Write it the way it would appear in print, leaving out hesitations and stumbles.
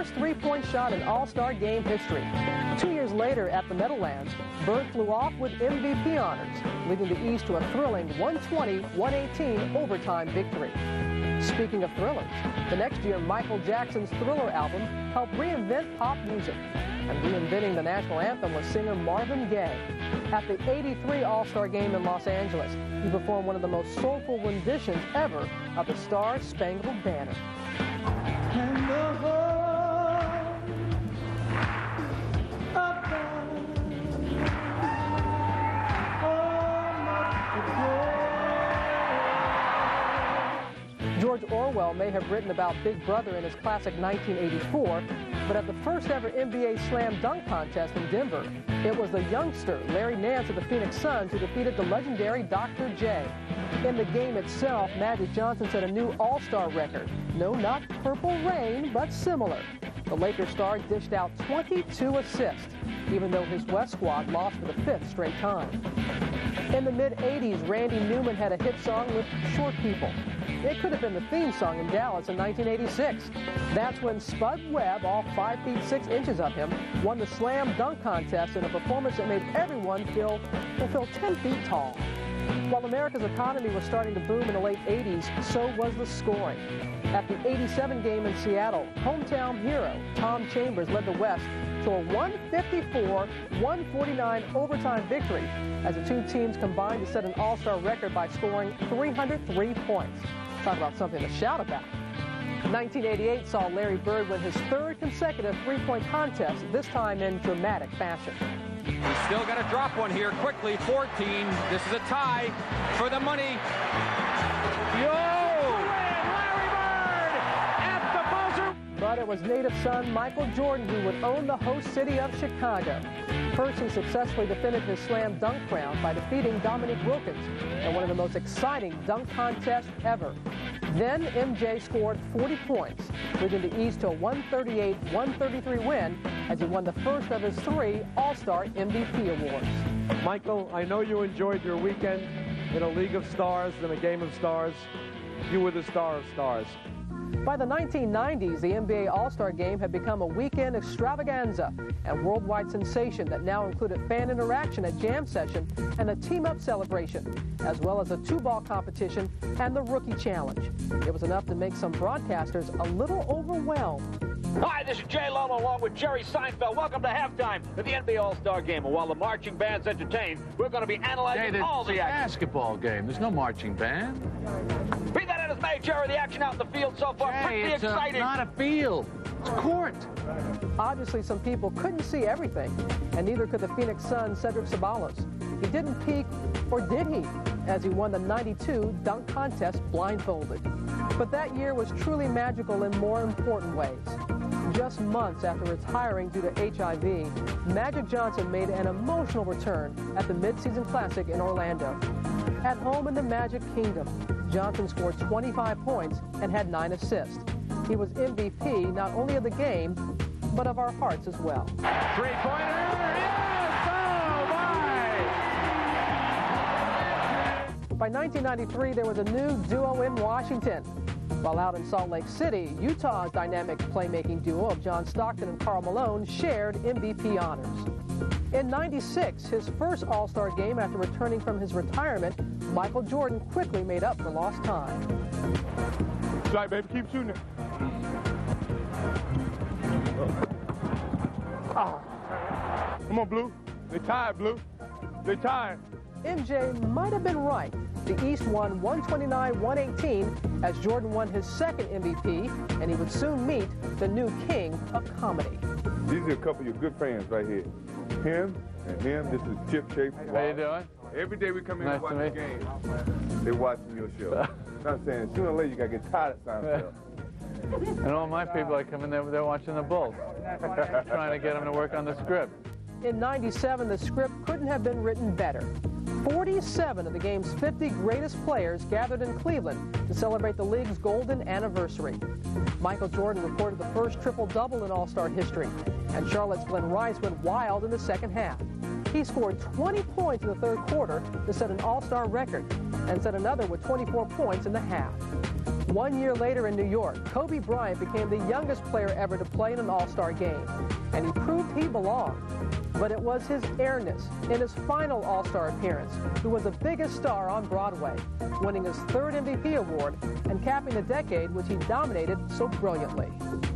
first three-point shot in All-Star game history. 2 years later at the Meadowlands, Bird flew off with MVP honors, leading the East to a thrilling 120-118 overtime victory. Speaking of thrillers, the next year Michael Jackson's Thriller album helped reinvent pop music. And reinventing the national anthem was singer Marvin Gaye. At the '83 All-Star Game in Los Angeles, he performed one of the most soulful renditions ever of the Star-Spangled Banner. And the heart of George Orwell may have written about Big Brother in his classic 1984, but at the first ever NBA Slam Dunk Contest in Denver, it was the youngster Larry Nance of the Phoenix Suns who defeated the legendary Dr. J. In the game itself, Magic Johnson set a new All-Star record. No, not Purple Rain, but similar. The Lakers star dished out 22 assists, even though his West squad lost for the 5th straight time. In the mid-'80s, Randy Newman had a hit song with Short People. It could have been the theme song in Dallas in 1986. That's when Spud Webb, all 5 feet 6 inches of him, won the Slam Dunk Contest in a performance that made everyone feel 10 feet tall. While America's economy was starting to boom in the late 80s, so was the scoring. At the '87 game in Seattle, hometown hero Tom Chambers led the West to a 154-149 overtime victory as the two teams combined to set an All-Star record by scoring 303 points. Talk about something to shout about. 1988 saw Larry Bird win his 3rd consecutive three-point contest, this time in dramatic fashion. He's still got to drop one here quickly. 14. This is a tie for the money. But it was native son Michael Jordan who would own the host city of Chicago. First, he successfully defended his slam dunk crown by defeating Dominique Wilkins in one of the most exciting dunk contests ever. Then MJ scored 40 points, leading the East to a 138-133 win as he won the first of his 3 All-Star MVP awards. Michael, I know you enjoyed your weekend in a League of Stars and a Game of Stars. You were the star of stars. By the 1990s, the NBA All-Star Game had become a weekend extravaganza and worldwide sensation that now included fan interaction at jam session and a team-up celebration, as well as a 2-ball competition and the Rookie Challenge. It was enough to make some broadcasters a little overwhelmed. Hi, this is Jay Leno along with Jerry Seinfeld. Welcome to halftime of the NBA All-Star Game. And while the marching bands entertain, we're going to be analyzing all the action. Basketball game. There's no marching band. Be that as may, Jerry, the action out in the field so far pretty exciting. It's not a field. It's court. Obviously, some people couldn't see everything, and neither could the Phoenix Suns' Cedric Ceballos. He didn't peek, or did he, as he won the '92 dunk contest blindfolded. But that year was truly magical in more important ways. Just months after retiring due to HIV, Magic Johnson made an emotional return at the Mid-Season Classic in Orlando. At home in the Magic Kingdom, Johnson scored 25 points and had 9 assists. He was MVP not only of the game, but of our hearts as well. Three-pointer, yes! Oh, my! By 1993, there was a new duo in Washington. While out in Salt Lake City, Utah's dynamic playmaking duo of John Stockton and Karl Malone shared MVP honors. In '96, his first All-Star game after returning from his retirement, Michael Jordan quickly made up for lost time. Right, baby, keep shooting it. Come on, Blue. They tied, Blue. They tied. MJ might have been right. The East won 129-118 as Jordan won his 2nd MVP, and he would soon meet the new king of comedy. These are a couple of your good friends right here. Him and him. This is Chip Schaefer. How you doing? Every day we come in Nice and watch to the meet game. They're watching your show. I'm saying, sooner or later you got to get tired of Seinfeld. And all my people I come in there, they're watching the Bulls. Trying to get them to work on the script. In '97, the script couldn't have been written better. 47 of the game's 50 greatest players gathered in Cleveland to celebrate the league's golden anniversary. Michael Jordan recorded the first triple-double in All-Star history, and Charlotte's Glenn Rice went wild in the second half. He scored 20 points in the 3rd quarter to set an All-Star record, and set another with 24 points in the half. 1 year later in New York, Kobe Bryant became the youngest player ever to play in an All-Star game, and he proved he belonged. But it was his airness in his final All-Star appearance who was the biggest star on Broadway, winning his third MVP award and capping a decade which he dominated so brilliantly.